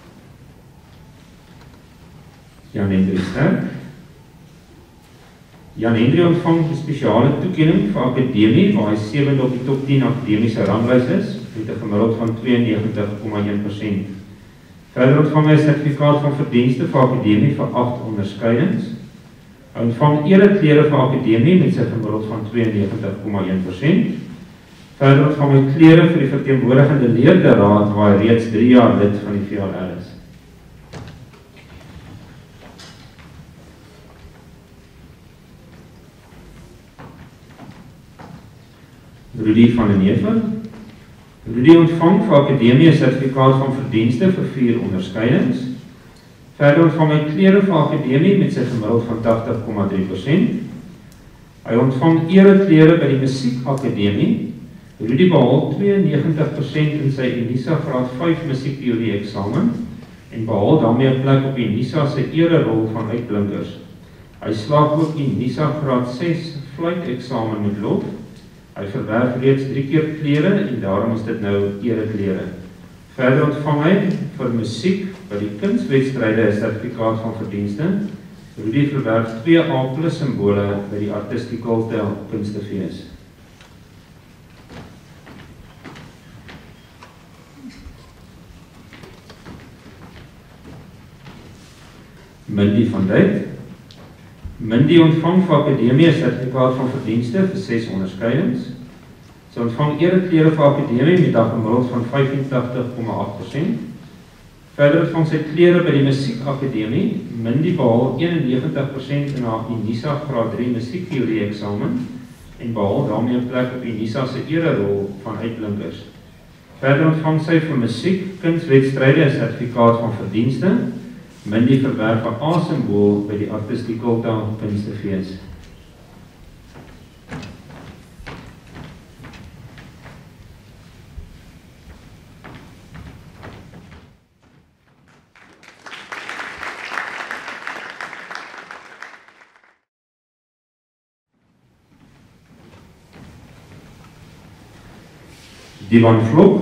Jan Hendrik Sterk. Jan Hendrie ontvang 'n spesiale toekenning vir akademie, waar hy sewende op die top tien akademiese ranglys is, met 'n gemiddeld van tweeënnegentig komma een persent. Verder ontvang hy 'n sertifikaat van verdienste vir akademie vir agt onderskeidings. Hy ontvang ereklere vir akademie met sy gemiddeld van tweeënnegentig komma een persent. Verder ontvang hy klere vir die verteenwoordigende leerderaad, waar hy reeds drie jaar lid van die V L R is. Rudy van den Nevel. Rudy ontvang vir akademie 'n sertifikaat van verdienste vir vier onderskeidings. Verder ontvang hy klere vir akademie met sy gemiddeld van tagtig komma drie persent. Hy ontvang ereklere by die musiekakademie. Rudy behaal tweeënnegentig persent in sy Unisa graad vyf musiekteorie eksamen en behaal daarmee 'n plek op Unisa se ererol van uitblinkers. Hy slaag ook Unisa graad ses fluit eksamen met lof. Hy verwerf reeds drie keer klere en daarom is dit nou ereklere. Verder ontvang hy vir musiek by die kunswedstryde 'n sertifikaat van verdienste. Rudy verwerf twee A plus simbole by die Artisticulte Kunstefees. Mindy van Dijk. Mindy ontvang vir akademie 'n sertifikaat van verdienste vir ses onderskeidings. Sy ontvang ereklere vir akademie met 'n gemiddeld van vyfentagtig komma agt persent. Verder ontvang sy klere by die musiekakademie. Mindy behaal eenennegentig persent in haar Unisa graad drie musiekteorie eksamen en behaal daarmee 'n plek op Unisa se ererol van uitblinkers. Verder ontvang sy vir musiek kunswedstryde 'n sertifikaat van verdienste. Mindy verwerf 'n A-simbool by die Artisticulte Kunstefees. Diwan Vlok.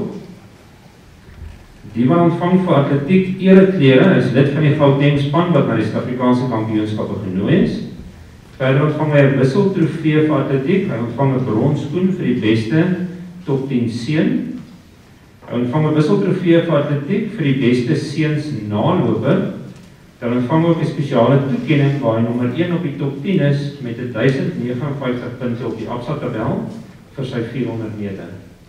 Diwan ontvang vir atletiek ereklere, hy is lid van die Gauteng span wat na die Suid-Afrikaanse kampioenskappe genooi is. Verder ontvang hy 'n wisseltrofee vir atletiek, hy ontvang 'n bronsskoen vir die beste top tien seun. Hy ontvang 'n wisseltrofee vir atletiek vir die beste seuns naloper. Dan ontvang hy ook 'n spesiale toekenning waar hy nommer een op die top tien is met duisend vyf nege vyf punte op die Absa tabel vir sy vierhonderd meter.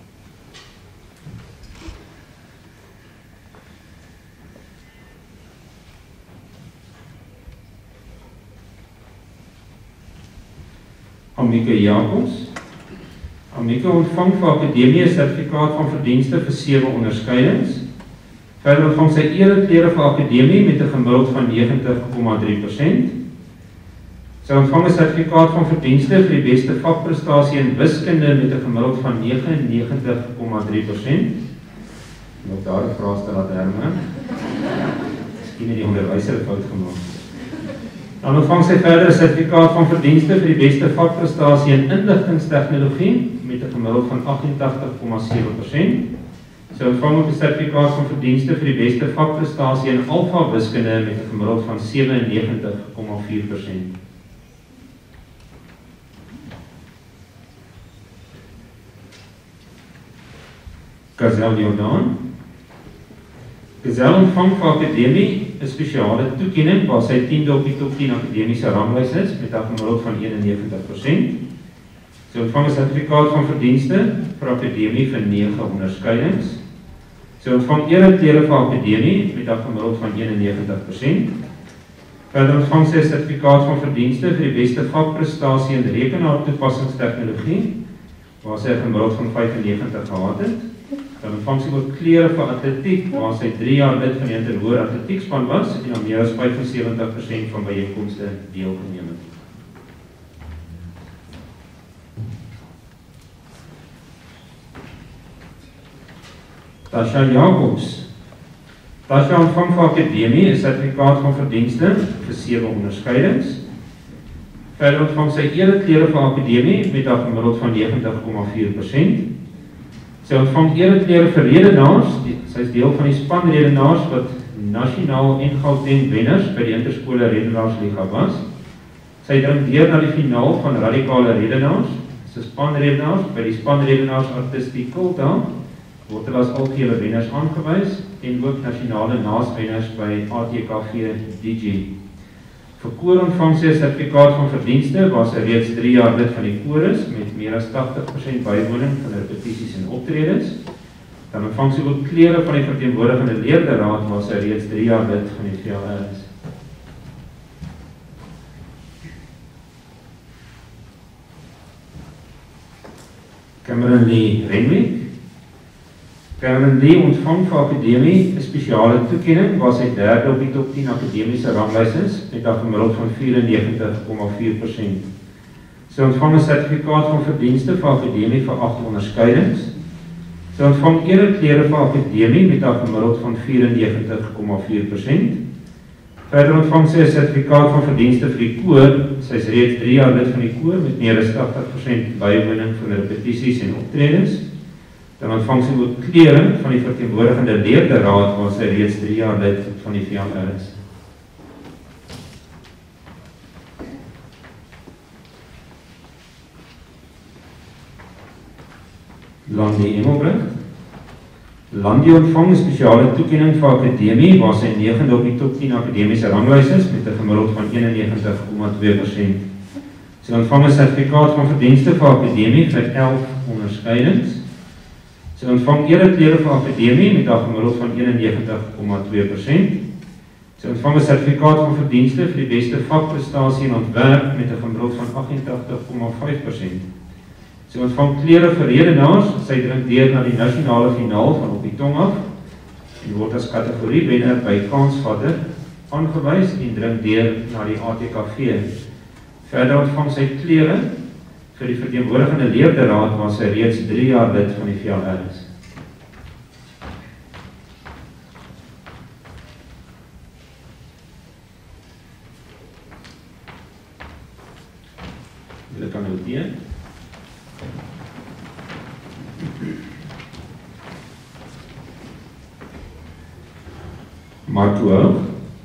Amika Jacobs. Amika ontvang vir akademie 'n sertifikaat van verdienste vir sewe onderskeidings. Verder ontvang sy ereklere vir akademie met 'n gemiddeld van negentig komma drie persent. Sy ontvang 'n sertifikaat van verdienste vir die beste vakprestasie in wiskunde met 'n gemiddeld van negenennegentig komma drie persent. En ook daar 'n vraestel laat Herman. Miskien het die onderwyser 'n fout gemaak. Dan ontvang sy verder 'n sertifikaat van verdienste vir die beste vakprestasie in inligtingstegnologie met 'n gemiddeld van agtentagtig komma sewe persent. Sy ontvang ook 'n sertifikaat van verdienste vir die beste vakprestasie in alfa wiskunde met 'n gemiddeld van sewennegentig komma vier persent. Gazelle Jordan. Gazelle ontvang vir akademie 'n spesiale toekenning waar sy tiende op die top tien akademiese ranglys is met 'n gemiddeld van eenennegentig persent. Sy ontvang 'n sertifikaat van verdienste vir akademie vir nege onderskeidings. Sy ontvang ereklere vir akademie met 'n gemiddeld van eenennegentig persent. Verder ontvang sy 'n sertifikaat van verdienste vir die beste vakprestasie in rekenaartoepassingstegnologie waar sy 'n gemiddeld van vyfennegentig gehad het. Dan ontvang sy ook klere vir atletiek, waar sy drie jaar lid van die interhoor atletiekspan was en aan meer as vyfensewentig persent van byeenkomste deelgeneem het. Tasha Jacobs. Tasha ontvang vir akademie 'n sertifikaat van verdienste vir sewe onderskeidings. Verder ontvang sy ereklere vir akademie met 'n gemiddeld van negentig komma vier persent. Sy ontvang ereklere vir redenaars, sy is deel van die span redenaars wat nasionaal en Gauteng wenners by die Interskole Redenaarsliga was. Sy dring deur na die finaal van radikale redenaars, so spanredenaars, by die spanredenaars artistiek kulta, word hulle as algehele wenners aangewys, en ook nasionale naaswenners by A T K V D G. Vir koor ontvang sy 'n sertifikaat van verdienste, waar sy reeds drie jaar lid van die koor is, met meer as tagtig persent bywoning van repetisies en optredes. Dan ontvang sy ook klere van die verteenwoordigende leerderaad, waar sy reeds drie jaar lid van die V L R is. Cameron Lee Renwick. Cameron Lee ontvang vir akademie 'n spesiale toekenning, waar sy derde op die top tien akademiese ranglys is, met 'n gemiddeld van vyf-en-negentig komma vier persent. Sy ontvang 'n sertifikaat van verdienste vir akademie vir agt onderskeidings. Sy ontvang ereklere vir akademie met 'n gemiddeld van vyf-en-negentig komma vier persent. Verder ontvang sy 'n sertifikaat van verdienste vir die koor. Sy is reeds drie jaar lid van die koor met meer as tagtig persent bywoning van repetisies en optredes. Dan ontvang sy ook klere van die verteenwoordigende leerderaad, waar sy reeds drie jaar lid van die V L R is. Landi Emmelbrink. Landi ontvang 'n spesiale toekenning vir akademie, waar sy negende op die top tien akademiese ranglys is, met 'n gemiddeld van een-en-negentig komma twee persent. Sy ontvang 'n sertifikaat van verdienste vir akademie vir elf onderskeidings. Sy ontvang ereklere vir akademie met 'n gemiddeld van een-en-negentig komma twee persent. Sy ontvang 'n sertifikaat van verdienste vir die beste vakprestasie en ontwerp met 'n gemiddeld van agt-en-tagtig komma vyf persent. Sy ontvang klere vir redenaars. Sy dring deur na die nasionale finaal van Op die Tong af en word as kategorie wenner by Kansvatter aangewys en dring deur na die A T K V. Verder ontvang sy klere vir die verteenwoordigende leerderaad, waar sy reeds drie jaar lid van die V L R is. Julle kan noteer. Marco Hoog.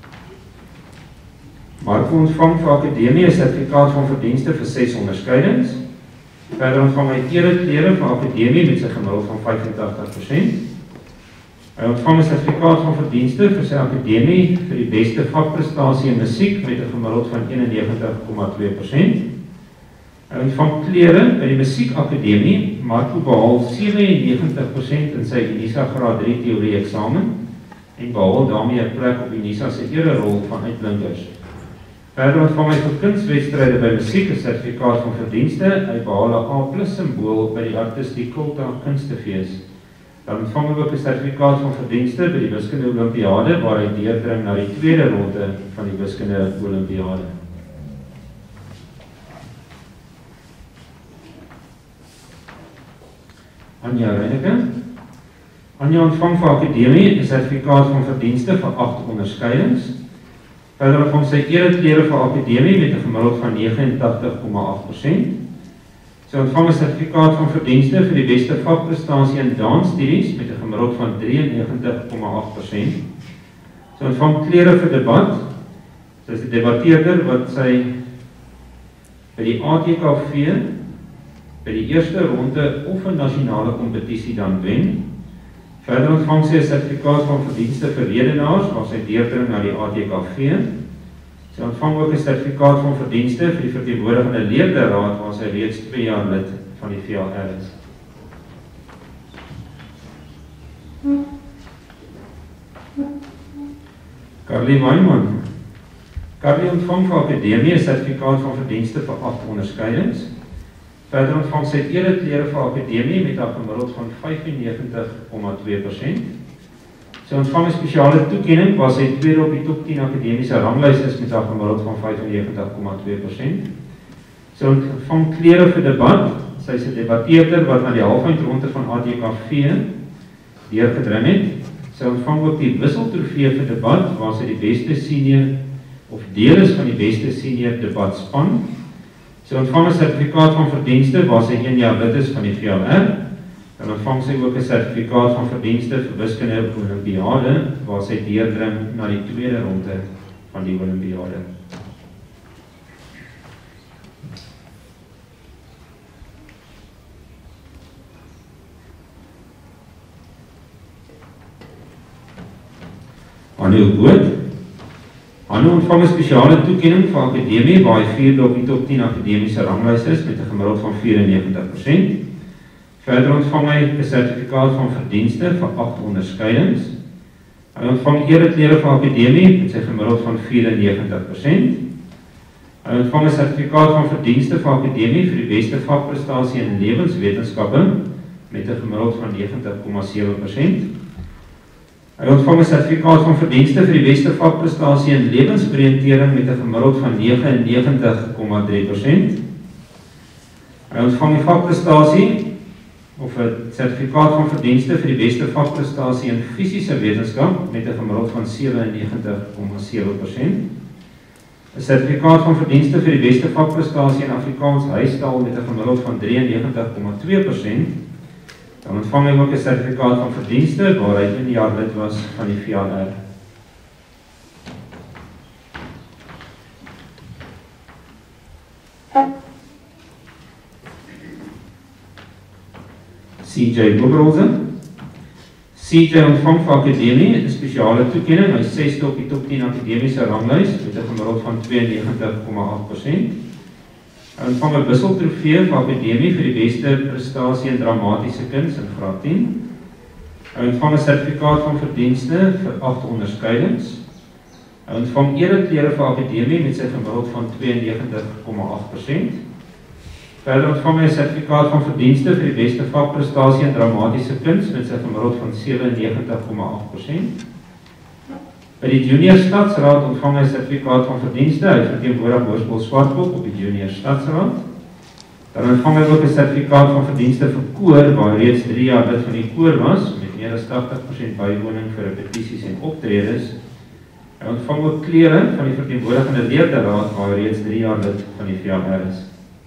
Marco ontvang vir akademie 'n sertifikaat van verdienste vir ses onderskeidings. Verder ontvang hy ereklere vir akademie met sy gemiddeld van vyf-en-tagtig persent. Hy ontvang 'n sertifikaat van verdienste vir sy akademie vir die beste vakprestasie in musiek met 'n gemiddeld van een-en-negentig komma twee persent. Hy ontvang klere by die musiekakademie. Marco behaal sewe-en-negentig persent in sy Unisa graad drie teorie eksamen en behaal daarmee 'n plek op Unisa se ererol van uitblinkers. Verder ontvang hy vir kunswedstryde by musiek 'n sertifikaat van verdienste. Hy behaal 'n A plus simbool by die artistiek kulta kunstefees. Dan ontvang hy ook 'n sertifikaat van verdienste by die wiskunde olimpiade, waar hy deurdring na die tweede ronde van die wiskunde olimpiade. Anja Reineke. Anja ontvang vir akademie 'n sertifikaat van verdienste vir agt onderskeidings. Verder ontvang sy ereklere vir akademie met 'n gemiddeld van nege-en-tagtig komma agt persent. Sy ontvang 'n sertifikaat van verdienste vir die beste vakprestasie in dansstudies met 'n gemiddeld van drieënnegentig komma agt persent. Sy ontvang klere vir debat. Sy is 'n debatteerder wat sy by die A T K V by die eerste ronde of 'n nasionale kompetisie dan wen. Verder ontvang sy 'n sertifikaat van verdienste vir redenaars, waar sy deurdring na die A T K V. Sy ontvang ook 'n sertifikaat van verdienste vir die verteenwoordigende leerderaad, waar sy reeds twee jaar lid van die V L R is. Carly Weinman. Carly ontvang vir akademie 'n sertifikaat van verdienste vir agt onderskeidings. Verder ontvang sy ereklere vir akademie met 'n gemiddeld van vyf-en-negentig komma twee persent. Sy ontvang 'n spesiale toekenning, waar sy tweede op die top tien akademiese ranglys is met 'n gemiddeld van vyf-en-negentig komma twee persent. Sy ontvang klere vir debat. Sy is 'n debatteerder wat na die halfeindronde van A T K V deurgedring het. Sy ontvang ook die wisseltrofee vir debat, waar sy die beste senior of deel is van die beste senior debatspan. Sy ontvang 'n sertifikaat van verdienste, waar sy een jaar lid is van die V L R. Dan ontvang sy ook 'n sertifikaat van verdienste vir wiskunde olimpiade, waar sy deurdring na die tweede ronde van die olimpiade. Carly Weinman. Carly ontvang vir akademie 'n sertifikaat van verdienste vir agt onderskeidings. Verder ontvang sy ereklere vir akademie met 'n gemiddeld van vyf-en-negentig komma vier persent. Sy ontvang 'n sertifikaat van verdienste vir die beste vakprestasie in musiek met 'n gemiddeld van een-en-negentig komma twee persent. Sy ontvang klere vir debat. Sy is 'n debatteerder wat sy by die A T K V deurgedring het. Sy ontvang ook 'n sertifikaat van verdienste vir wiskunde olimpiade, waar sy deurdring na die tweede ronde van die olimpiade. Hanno ontvang 'n spesiale toekenning vir akademie waar hy vierde op die top tien akademiese ranglys is met 'n gemiddeld van vyf-en-negentig persent. Verder ontvang hy 'n sertifikaat van verdienste vir agt onderskeidings. Hy ontvang ereklere vir akademie met sy gemiddeld van vyf-en-negentig persent. Hy ontvang 'n sertifikaat van verdienste vir akademie vir die beste vakprestasie in lewenswetenskappe met 'n gemiddeld van negentig komma sewe persent. Hy ontvang 'n sertifikaat van verdienste vir die beste vakprestasie in lewensoriëntering met 'n gemiddeld van negenennegentig komma drie persent. Hy ontvang 'n vakprestasie of 'n sertifikaat van verdienste vir die beste vakprestasie in fisiese wetenskap met 'n gemiddeld van sewennegentig komma sewe persent. 'n Sertifikaat van verdienste vir die beste vakprestasie in Afrikaans huistaal met 'n gemiddeld van drieënnegentig komma twee persent. Dan ontvang hy ook 'n sertifikaat van verdienste waar hy een jaar lid was van die V L R. C J Boberholzer. C J ontvang vir akademie 'n spesiale toekenning. Hy is sesde op die top tien akademiese ranglys met 'n gemiddeld van tweeënnegentig komma agt persent. Hy ontvang 'n wisseltrofee vir akademie vir die beste prestasie in dramatiese kuns in graad tien. Hy ontvang 'n sertifikaat van verdienste vir agt onderskeidings. Hy ontvang ereklere vir akademie met sy gemiddeld van tweeënnegentig komma agt persent. Verder ontvang hy 'n sertifikaat van verdienste vir die beste vakprestasie in dramatiese kuns met sy gemiddeld van sewennegentig komma agt persent. By die Junior Stadsraad ontvang hy 'n sertifikaat van verdienste. Hy verteenwoordig Hoërskool Swartkoek op die Junior Stadsraad. Dan ontvang hy ook 'n sertifikaat van verdienste vir koor waar hy reeds drie jaar lid van die koor was met meer as tagtig persent bywoning vir repetisies en optredes. Hy ontvang ook klere van die verteenwoordigende leerderaad waar hy reeds drie jaar lid van die V L R is.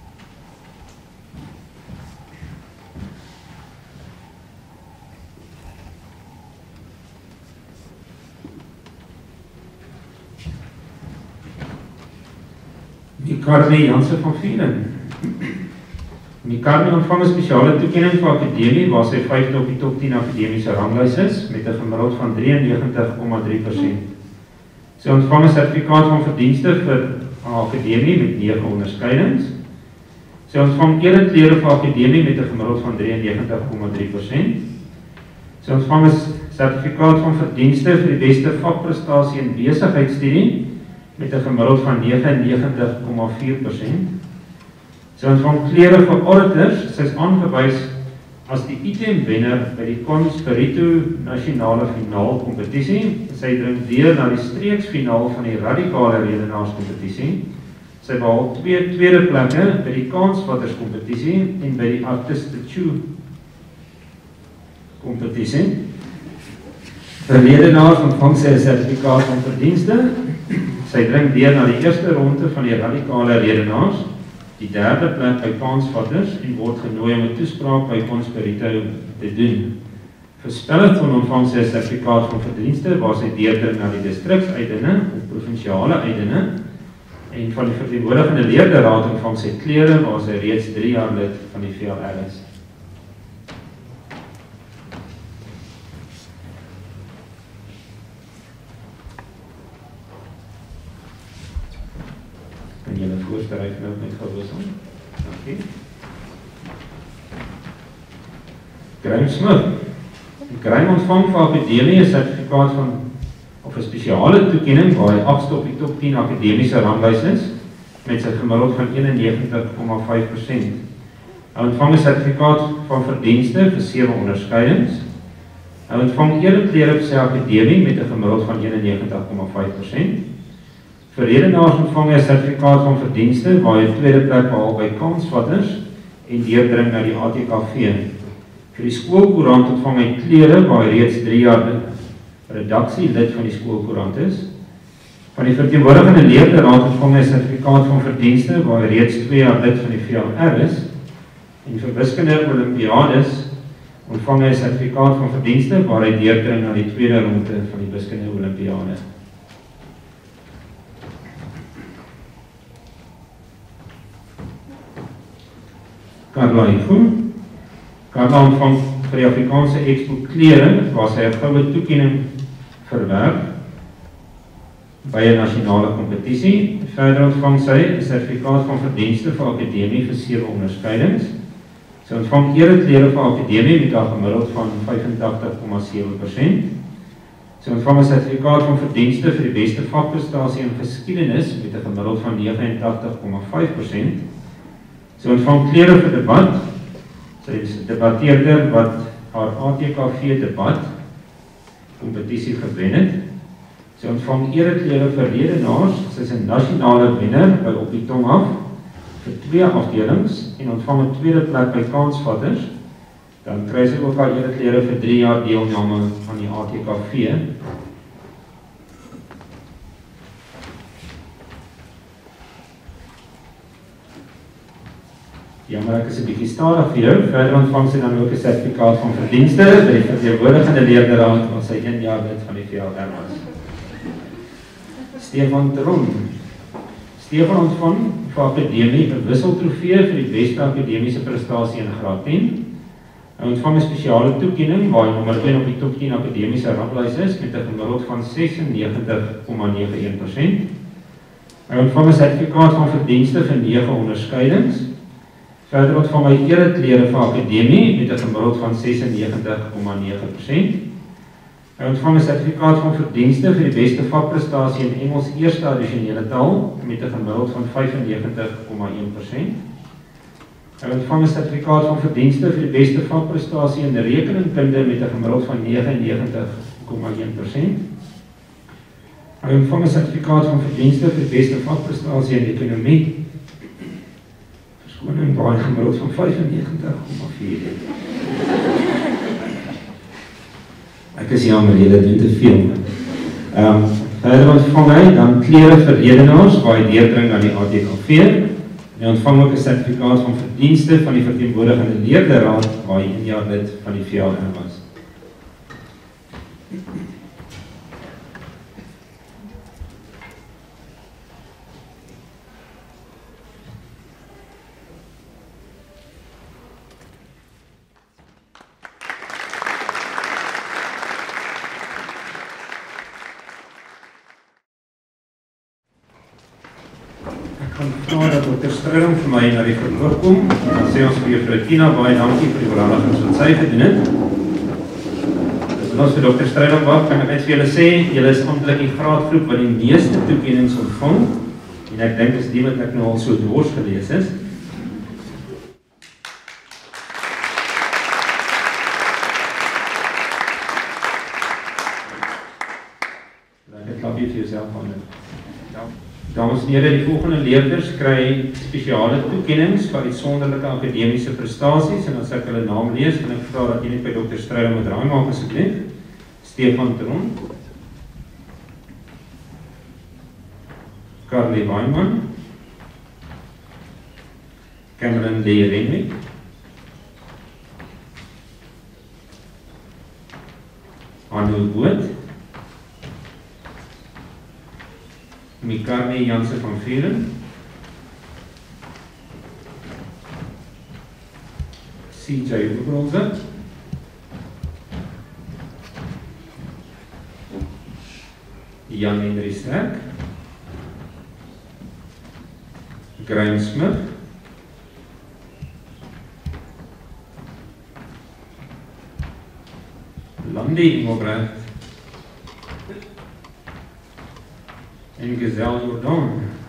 Mikarni Jansen van Vieren. Mikarni ontvang 'n spesiale toekenning vir akademie waar sy vyfde op die top tien akademiese ranglys is met 'n gemiddeld van drieënnegentig komma drie persent. Sy ontvang 'n sertifikaat van verdienste vir haar akademie met nege onderskeidings. Sy ontvang ereklere vir akademie met 'n gemiddeld van drieënnegentig komma drie persent. Sy ontvang 'n sertifikaat van verdienste vir die beste vakprestasie in besigheidsstudie met 'n gemiddeld van negenennegentig komma vier persent. Sy ontvang klere vir auditors. Sy is aangewys as die item wenner by die Conspirito nasionale finaal kompetisie. Sy dring deur na die streeksfinaal van die radikale redenaarskompetisie. Sy behaal twee tweede plekke by die kansvatters kompetisie en by die Artistechu kompetisie. Vir redenaars ontvang sy 'n sertifikaat van verdienste. Sy dring deur na die eerste ronde van die radikale redenaars, die derde plek by kansvatters en word genooi om 'n toespraak by Conspirito te doen. Vir spelletjie ontvang sy 'n sertifikaat van verdienste waar sy deurdring na die distriksuitdinge of provinsiale uitdinge en van die verteenwoordigende leerderaad ontvang sy klere waar sy reeds drie jaar lid van die V L R is. Kan julle voorskryf nou net gewissel? Dankie. Graham Smith. Graham ontvang vir akademie 'n sertifikaat van of 'n spesiale toekenning waar hy agste op die top tien akademiese ranglys is met sy gemiddeld van eenennegentig komma vyf persent. Hy ontvang 'n sertifikaat van verdienste vir sewe onderskeidings. Hy ontvang ereklere vir sy akademie met 'n gemiddeld van eenennegentig komma vyf persent. Vir redenaars ontvang hy 'n sertifikaat van verdienste waar hy 'n tweede plek behaal by kansvatters en deurdring na die A T K V. Vir die skoolkoerant ontvang hy klere waar hy reeds drie jaar redaksie lid van die skoolkoerant is. Van die verteenwoordigende leerderaad ontvang hy 'n sertifikaat van verdienste waar hy reeds twee jaar lid van die V L R is. En vir wiskunde olimpiades ontvang hy 'n sertifikaat van verdienste waar hy deurdring na die tweede ronde van die wiskunde olimpiade. Carla Ifu. Carla ontvang vir die Afrikaanse Expo klere waar sy 'n goue toekenning verwerf. by 'n nasionale kompetisie. Verder ontvang sy 'n sertifikaat van verdienste vir akademie vir sewe onderskeidings. Sy ontvang ereklere vir akademie met 'n gemiddeld van vyfentagtig komma sewe persent. Sy ontvang 'n sertifikaat van verdienste vir die beste vakprestasie in geskiedenis met 'n gemiddeld van negenentagtig komma vyf persent. Sy ontvang klere vir debat. Sy is 'n debatteerder wat haar A T K V debat kompetisie gewen het. Sy ontvang ereklere vir redenaars. Sy is 'n nasionale wenner by Op die Tong Af vir twee afdelings en ontvang 'n tweede plek by kansvatters. Dan kry sy ook haar ereklere vir drie jaar deelname aan die A T K V. Jammer, ek is 'n bietjie stadig vir jou. Verder ontvang sy dan ook 'n sertifikaat van verdienste by die verteenwoordigende leerderraad wat sy een jaar lid van die V L R was. Stefan Tron. Stefan ontvang vir akademie 'n wisseltrofee vir die beste akademiese prestasie in graad tien. Hy ontvang 'n spesiale toekenning waar hy nommer een op die top tien akademiese ranglys is met 'n gemiddeld van sesennegentig komma nege een persent. Hy ontvang 'n sertifikaat van verdienste vir nege onderskeidings. Verder ontvang hy ereklere vir akademie met 'n gemiddeld van sesennegentig komma nege persent. Hy ontvang 'n sertifikaat van verdienste vir die beste vakprestasie in Engels eerste addisionele taal met 'n gemiddeld van vyfennegentig komma een persent. Hy ontvang 'n sertifikaat van verdienste vir die beste vakprestasie in rekeningkunde met 'n gemiddeld van negenennegentig komma een persent. Hy ontvang 'n sertifikaat van verdienste vir die beste vakprestasie in ekonomie. Verskoning waar hy gemiddeld van vyfennegentig komma vier het. Ek is jammer, julle doen te veel. Ehm, verder ontvang hy dan klere vir redenaars waar hy deurdring aan die A T K V. Hy ontvang ook 'n sertifikaat van verdienste van die verteenwoordigende leerderraad waar hy een jaar lid van die V L R was. Ek gaan vra dat dokter Strydom vir my na die verhoor kom en dan sê ons vir juffrou Tina baie dankie vir die oorhandigings wat sy gedoen het. As ons vir dokter Strydom wag, kan ek net vir julle sê, julle is amptelik die graadgroep wat die meeste toekennings ontvang en ek dink is die wat ek nou al so dors gelees is. Lekker klapie vir jouself aan. Dames en here, die volgende leerders kry spesiale toekennings vir uitsonderlike akademiese prestasies en as ek hulle naam lees, en ek vra dat jy net by dokter Strydom moet draai maak asseblief. Stefan Tron, Carly Weinman, Cameron Lee Renwick, Anu Boot, Mikarni Janse van Vieren, C J Oberholzer, Jan Henry Sterk, Graham Smith, Landy Engelbrecht en Gazelle Jordan.